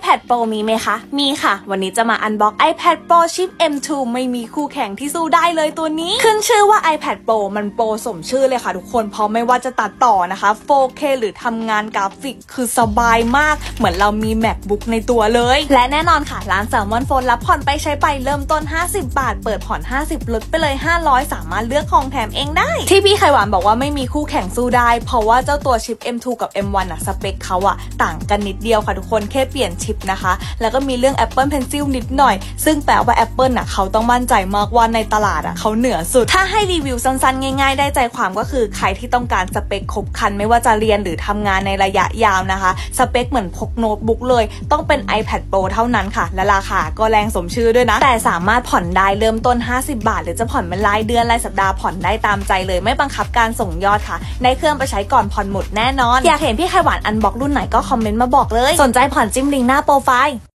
iPad Pro มีไหมคะมีค่ะวันนี้จะมาอันบ็อก iPad Pro ชิป M2 ไม่มีคู่แข่งที่สู้ได้เลยตัวนี้ขึ้นชื่อว่า iPad Pro มันโปรสมชื่อเลยค่ะทุกคนเพราะไม่ว่าจะตัดต่อนะคะ 4K หรือทำงานกราฟิกคือสบายมากเหมือนเรามี MacBook ในตัวเลยและแน่นอนค่ะร้าน Salmon Phone รับผ่อนไปใช้ไปเริ่มต้น50 บาทเปิดผ่อน50ลดไปเลย500สามารถเลือกของแถมเองได้ที่พี่ไขหวานบอกว่าไม่มีคู่แข่งสู้ได้เพราะว่าเจ้าตัวชิป M2 กับ M1 สเปคเขาต่างกันนิดเดียวค่ะทุกคนแค่เปลี่ยนชิปนะคะแล้วก็มีเรื่อง Apple Pencil นิดหน่อยซึ่งแปลว่า Apple เขาต้องมั่นใจมากว่าในตลาดเขาเหนือสุดถ้าให้รีวิวสั้นๆง่ายๆได้ใจความก็คือใครที่ต้องการสเปคครบครันไม่ว่าจะเรียนหรือทำงานในระยะยาวนะคะสเปคเหมือนพกโน้ตบุ๊กเลยต้องเป็น iPad Pro เท่านั้นค่ะและราคาก็แรงสมชื่อด้วยนะแต่สามารถผ่อนได้เริ่มต้น50 บาทหรือจะผ่อนเป็นรายเดือนรายสัปดาห์ผ่อนได้ตามใจเลยไม่บังคับการส่งยอดค่ะในเครื่องไปใช้ก่อนผ่อนหมดแน่นอนอยากเห็นพี่ไขหวานอันบ็อกรุ่นไหนก็คอมเมนต์มาบอกเลยสนใจผ่อนจิ้มลิงก์หน้าโปรไฟล์